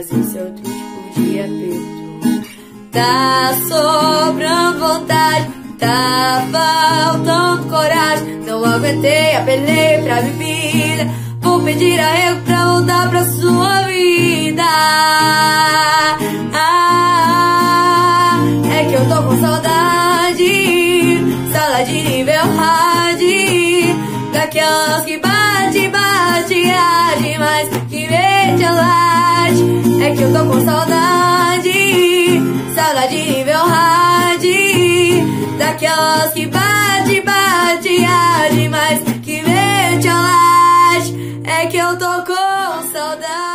esse é outro tipo de aperto. Tá sobrando vontade, tá faltando coragem. Não aguentei, apelei pra bebida. Vou pedir arrego pra voltar pra sua vida. É que eu tô com saudade, saudade nível hard, daquelas que bate, arde, mas que mete a laje. É que eu tô com saudade, saudade nível hard, daquelas que bate, arde, mas que mete a laje. É que eu tô com saudade.